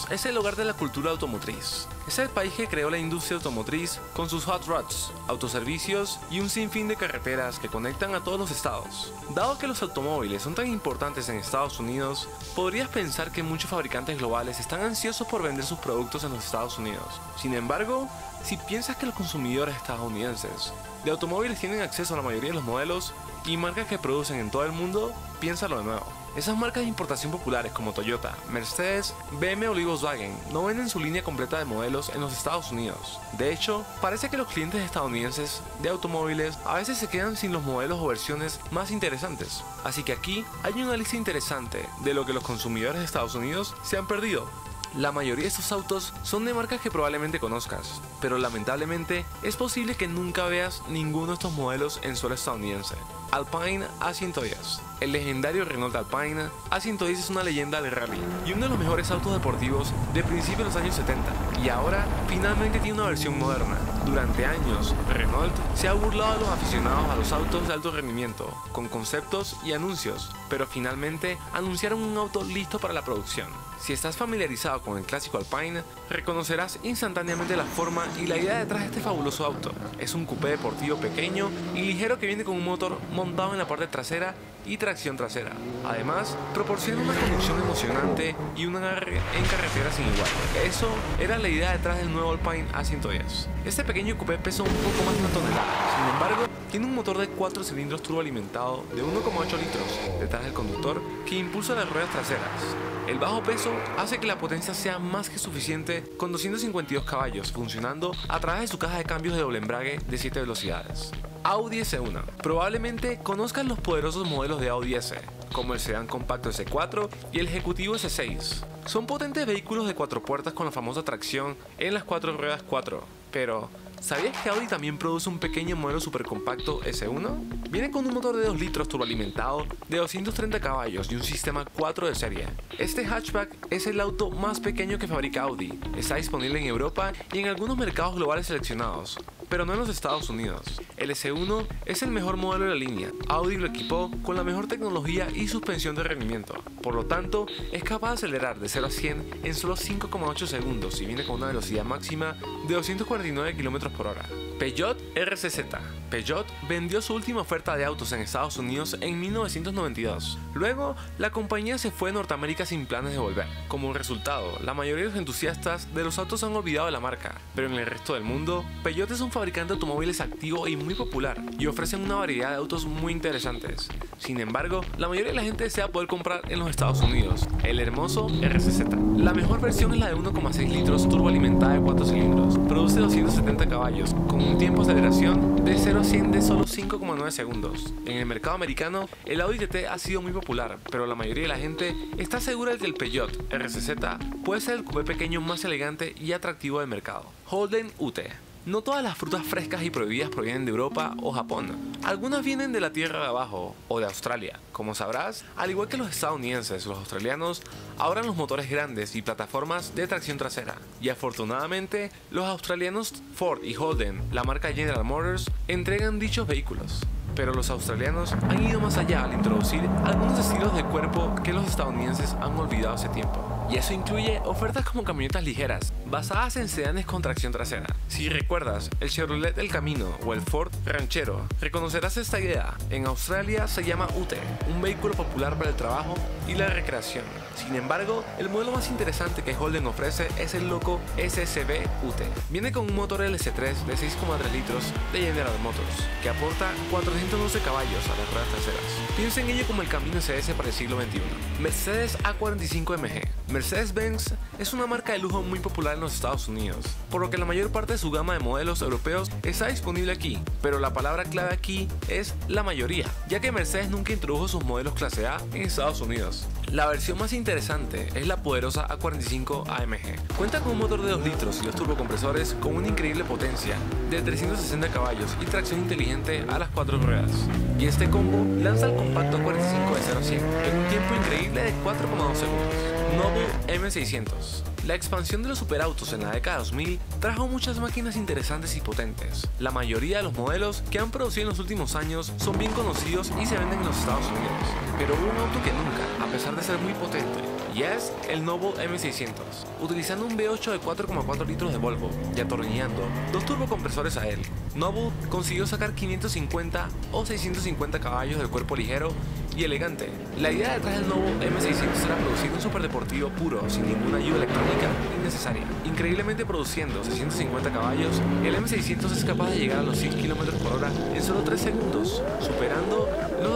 es el hogar de la cultura automotriz. Es el país que creó la industria automotriz con sus hot rods, autoservicios y un sinfín de carreteras que conectan a todos los estados. Dado que los automóviles son tan importantes en Estados Unidos, podrías pensar que muchos fabricantes globales están ansiosos por vender sus productos en los Estados Unidos. Sin embargo, si piensas que los consumidores estadounidenses de automóviles tienen acceso a la mayoría de los modelos y marcas que producen en todo el mundo, piénsalo de nuevo. Esas marcas de importación populares como Toyota, Mercedes, BMW y Volkswagen no venden su línea completa de modelos en los Estados Unidos. De hecho, parece que los clientes estadounidenses de automóviles a veces se quedan sin los modelos o versiones más interesantes. Así que aquí hay una lista interesante de lo que los consumidores de Estados Unidos se han perdido. La mayoría de estos autos son de marcas que probablemente conozcas, pero lamentablemente es posible que nunca veas ninguno de estos modelos en suelo estadounidense. Alpine A110. El legendario Renault Alpine A110 es una leyenda del rally y uno de los mejores autos deportivos de principios de los años 70, y ahora finalmente tiene una versión moderna. Durante años, Renault se ha burlado a los aficionados a los autos de alto rendimiento, con conceptos y anuncios, pero finalmente anunciaron un auto listo para la producción. Si estás familiarizado con el clásico Alpine, reconocerás instantáneamente la forma y la idea detrás de este fabuloso auto. Es un coupé deportivo pequeño y ligero que viene con un motor montado en la parte trasera y tracción trasera. Además, proporciona una conducción emocionante y un agarre en carretera sin igual. Eso era la idea detrás del nuevo Alpine A110. Este pequeño coupé pesa un poco más de una tonelada. Sin embargo, tiene un motor de 4 cilindros turboalimentado de 1,8 litros detrás del conductor que impulsa las ruedas traseras. El bajo peso hace que la potencia sea más que suficiente con 252 caballos funcionando a través de su caja de cambios de doble embrague de 7 velocidades. Audi S1. Probablemente conozcas los poderosos modelos de Audi S, como el sedán compacto S4 y el ejecutivo S6. Son potentes vehículos de 4 puertas con la famosa tracción en las 4 ruedas 4, pero ¿sabías que Audi también produce un pequeño modelo supercompacto S1? Viene con un motor de 2 litros turboalimentado de 230 caballos y un sistema 4 de serie. Este hatchback es el auto más pequeño que fabrica Audi. Está disponible en Europa y en algunos mercados globales seleccionados, pero no en los Estados Unidos. El S1 es el mejor modelo de la línea. Audi lo equipó con la mejor tecnología y suspensión de rendimiento. Por lo tanto, es capaz de acelerar de 0 a 100 en solo 5,8 segundos y viene con una velocidad máxima de 249 km/h. Peugeot RCZ. Peugeot vendió su última oferta de autos en Estados Unidos en 1992. Luego, la compañía se fue a Norteamérica sin planes de volver. Como resultado, la mayoría de los entusiastas de los autos han olvidado de la marca, pero en el resto del mundo, Peugeot es un fabricante de automóviles activo y muy popular, y ofrecen una variedad de autos muy interesantes. Sin embargo, la mayoría de la gente desea poder comprar en los Estados Unidos el hermoso RCZ. La mejor versión es la de 1,6 litros turboalimentada de 4 cilindros. Produce 270 caballos, con un tiempo de aceleración de 0 a 100 de solo 5,9 segundos. En el mercado americano, el Audi TT ha sido muy popular, pero la mayoría de la gente está segura de que el Peugeot RCZ puede ser el coupé pequeño más elegante y atractivo del mercado. Holden UT. No todas las frutas frescas y prohibidas provienen de Europa o Japón. Algunas vienen de la tierra de abajo o de Australia. Como sabrás, al igual que los estadounidenses, los australianos ahorran los motores grandes y plataformas de tracción trasera. Y afortunadamente, los australianos Ford y Holden, la marca General Motors, entregan dichos vehículos. Pero los australianos han ido más allá al introducir algunos estilos de cuerpo que los estadounidenses han olvidado hace tiempo. Y eso incluye ofertas como camionetas ligeras, basadas en sedanes con tracción trasera. Si recuerdas el Chevrolet El Camino o el Ford Ranchero, reconocerás esta idea. En Australia se llama Ute, un vehículo popular para el trabajo y la recreación. Sin embargo, el modelo más interesante que Holden ofrece es el loco SSV Ute. Viene con un motor LS3 de 6,3 litros de General Motors, que aporta 412 caballos a las ruedas traseras. Piensa en ello como el camino SS para el siglo XXI. Mercedes A45 MG. Mercedes-Benz es una marca de lujo muy popular en los Estados Unidos, por lo que la mayor parte de su gama de modelos europeos está disponible aquí, pero la palabra clave aquí es la mayoría, ya que Mercedes nunca introdujo sus modelos clase A en Estados Unidos. La versión más interesante es la poderosa A45 AMG. Cuenta con un motor de 2 litros y 2 turbocompresores con una increíble potencia de 360 caballos y tracción inteligente a las 4 ruedas. Y este combo lanza el compacto A45 de 0 a 100 en un tiempo increíble de 4,2 segundos. Noble M600. La expansión de los superautos en la década 2000 trajo muchas máquinas interesantes y potentes. La mayoría de los modelos que han producido en los últimos años son bien conocidos y se venden en los Estados Unidos. Pero hubo un auto que nunca, a pesar de ser muy potente y es el Noble M600. Utilizando un V8 de 4,4 litros de Volvo y atornillando dos turbocompresores a él, Noble consiguió sacar 550 o 650 caballos del cuerpo ligero y elegante. La idea detrás del Noble M600 era producir un superdeportivo puro, sin ninguna ayuda electrónica innecesaria. Increíblemente produciendo 650 caballos, el M600 es capaz de llegar a los 100 km por hora en solo 3 segundos, superando los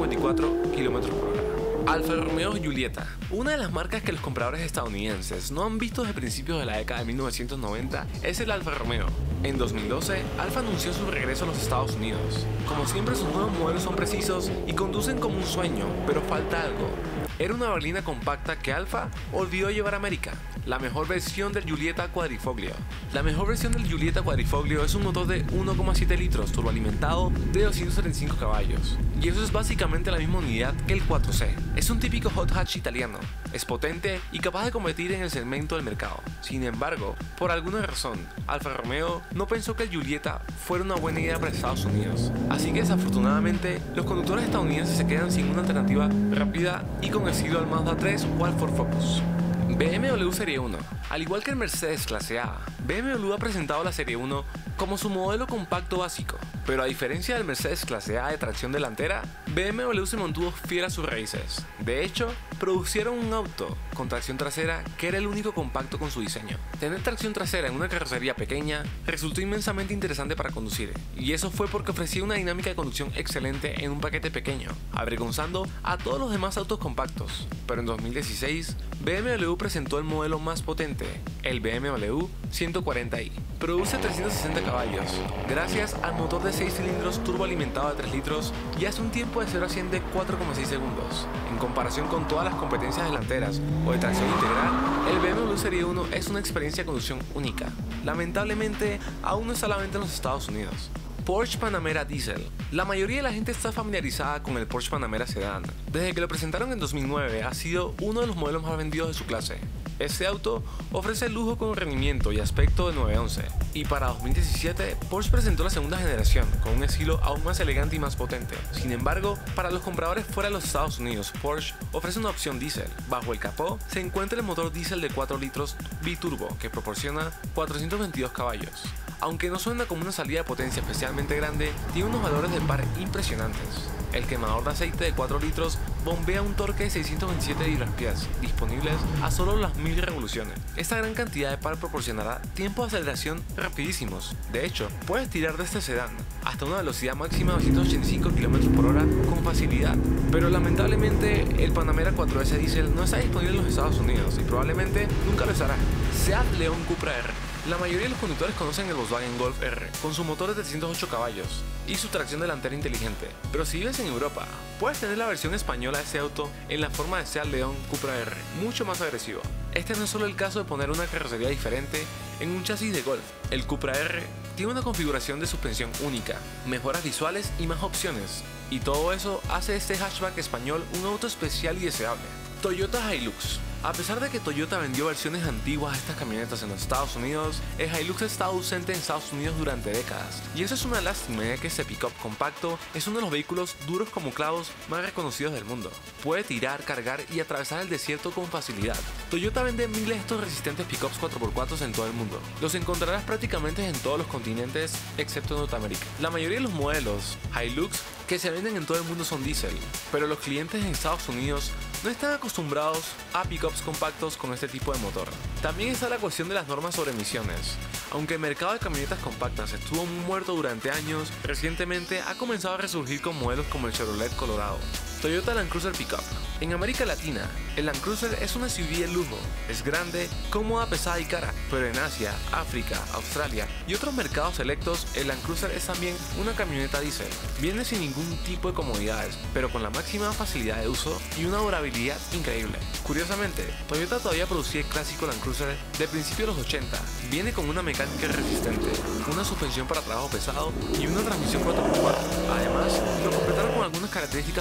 254 km por hora. Alfa Romeo Giulietta, una de las marcas que los compradores estadounidenses no han visto desde principios de la década de 1990, es el Alfa Romeo. En 2012, Alfa anunció su regreso a los Estados Unidos. Como siempre, sus nuevos modelos son precisos y conducen como un sueño, pero falta algo. Era una berlina compacta que Alfa olvidó llevar a América. La mejor versión del Giulietta Quadrifoglio. La mejor versión del Giulietta Quadrifoglio es un motor de 1,7 litros turboalimentado de 275 caballos. Y eso es básicamente la misma unidad que el 4C. Es un típico hot hatch italiano. Es potente y capaz de competir en el segmento del mercado. Sin embargo, por alguna razón, Alfa Romeo no pensó que el Giulietta fuera una buena idea para Estados Unidos. Así que desafortunadamente, los conductores estadounidenses se quedan sin una alternativa rápida y con estilo al Mazda 3 o al Ford Focus. BMW Serie 1. Al igual que el Mercedes Clase A, BMW ha presentado la Serie 1 como su modelo compacto básico, pero a diferencia del Mercedes Clase A de tracción delantera, BMW se mantuvo fiel a sus raíces. De hecho, producieron un auto con tracción trasera que era el único compacto con su diseño. Tener tracción trasera en una carrocería pequeña resultó inmensamente interesante para conducir, y eso fue porque ofrecía una dinámica de conducción excelente en un paquete pequeño, avergonzando a todos los demás autos compactos. Pero en 2016, BMW presentó el modelo más potente, el BMW 140i. Produce 360 caballos, gracias al motor de 6 cilindros turboalimentado de 3 litros y hace un tiempo de 0 a 100 de 4,6 segundos. En comparación con todas las competencias delanteras o de tracción integral, el BMW Serie 1 es una experiencia de conducción única. Lamentablemente, aún no está a la venta en los Estados Unidos. Porsche Panamera Diesel. La mayoría de la gente está familiarizada con el Porsche Panamera Sedan. Desde que lo presentaron en 2009 ha sido uno de los modelos más vendidos de su clase. Este auto ofrece lujo con rendimiento y aspecto de 911, y para 2017 Porsche presentó la segunda generación con un estilo aún más elegante y más potente. Sin embargo, para los compradores fuera de los Estados Unidos, Porsche ofrece una opción diésel. Bajo el capó se encuentra el motor diésel de 4 litros biturbo que proporciona 422 caballos. Aunque no suena como una salida de potencia especialmente grande, tiene unos valores de par impresionantes. El quemador de aceite de 4 litros bombea un torque de 627 libras-pies, disponibles a solo las 1000 revoluciones. Esta gran cantidad de par proporcionará tiempos de aceleración rapidísimos. De hecho, puedes tirar de este sedán hasta una velocidad máxima de 285 km por hora con facilidad. Pero lamentablemente, el Panamera 4S Diesel no está disponible en los Estados Unidos y probablemente nunca lo estará. Seat León Cupra R. La mayoría de los conductores conocen el Volkswagen Golf R, con su motor de 308 caballos y su tracción delantera inteligente. Pero si vives en Europa, puedes tener la versión española de este auto en la forma de Seat León Cupra R, mucho más agresivo. Este no es solo el caso de poner una carrocería diferente en un chasis de Golf. El Cupra R tiene una configuración de suspensión única, mejoras visuales y más opciones. Y todo eso hace de este hatchback español un auto especial y deseable. Toyota Hilux. A pesar de que Toyota vendió versiones antiguas de estas camionetas en los Estados Unidos, el Hilux ha estado ausente en Estados Unidos durante décadas. Y eso es una lástima, ya que este pickup compacto es uno de los vehículos duros como clavos más reconocidos del mundo. Puede tirar, cargar y atravesar el desierto con facilidad. Toyota vende miles de estos resistentes pickups 4x4 en todo el mundo. Los encontrarás prácticamente en todos los continentes excepto Norteamérica. La mayoría de los modelos Hilux que se venden en todo el mundo son diésel, pero los clientes en Estados Unidos no están acostumbrados a pickups compactos con este tipo de motor. También está la cuestión de las normas sobre emisiones. Aunque el mercado de camionetas compactas estuvo muerto durante años, recientemente ha comenzado a resurgir con modelos como el Chevrolet Colorado. Toyota Land Cruiser Pickup. En América Latina, el Land Cruiser es una SUV de lujo. Es grande, cómoda, pesada y cara. Pero en Asia, África, Australia y otros mercados selectos, el Land Cruiser es también una camioneta diésel. Viene sin ningún tipo de comodidades, pero con la máxima facilidad de uso y una durabilidad increíble. Curiosamente, Toyota todavía producía el clásico Land Cruiser de principios de los 80. Viene con una mecánica resistente, una suspensión para trabajo pesado y una transmisión 4x4. Además, lo completaron con algunas características modernas,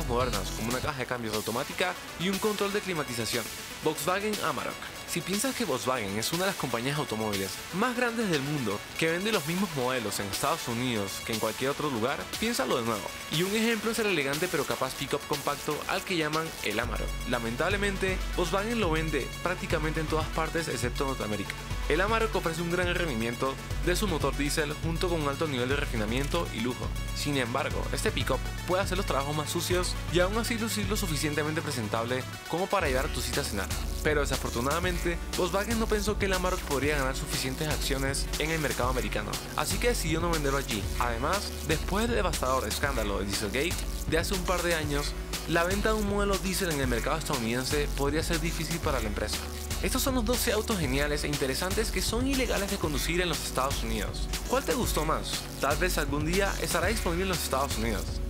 como una caja de cambios automática y un control de climatización. Volkswagen Amarok. Si piensas que Volkswagen es una de las compañías automóviles más grandes del mundo que vende los mismos modelos en Estados Unidos que en cualquier otro lugar, piénsalo de nuevo. Y un ejemplo es el elegante pero capaz pickup compacto al que llaman el Amarok. Lamentablemente, Volkswagen lo vende prácticamente en todas partes excepto Norteamérica. El Amarok ofrece un gran rendimiento de su motor diésel junto con un alto nivel de refinamiento y lujo. Sin embargo, este pickup puede hacer los trabajos más sucios y aún así lucir lo suficientemente presentable como para llevar a tu cita a cenar. Pero desafortunadamente, Volkswagen no pensó que el Amarok podría ganar suficientes acciones en el mercado americano, así que decidió no venderlo allí. Además, después del devastador escándalo de Dieselgate de hace un par de años, la venta de un modelo diésel en el mercado estadounidense podría ser difícil para la empresa. Estos son los 12 autos geniales e interesantes que son ilegales de conducir en los Estados Unidos. ¿Cuál te gustó más? Tal vez algún día estará disponible en los Estados Unidos.